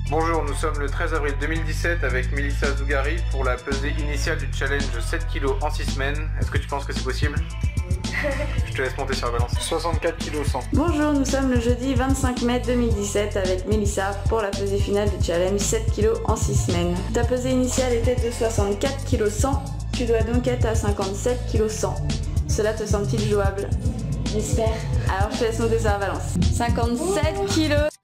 Bonjour, nous sommes le 13 avril 2017 avec Mélissa Zougari pour la pesée initiale du challenge 7 kg en 6 semaines. Est-ce que tu penses que c'est possible? Je te laisse monter sur la balance. 64 kg 100. Bonjour, nous sommes le jeudi 25 mai 2017 avec Mélissa pour la pesée finale du challenge 7 kg en 6 semaines. Ta pesée initiale était de 64 kg 100, tu dois donc être à 57 kg 100. Cela te semble-t-il jouable? J'espère. Alors je te laisse monter sur la balance. 57 kg.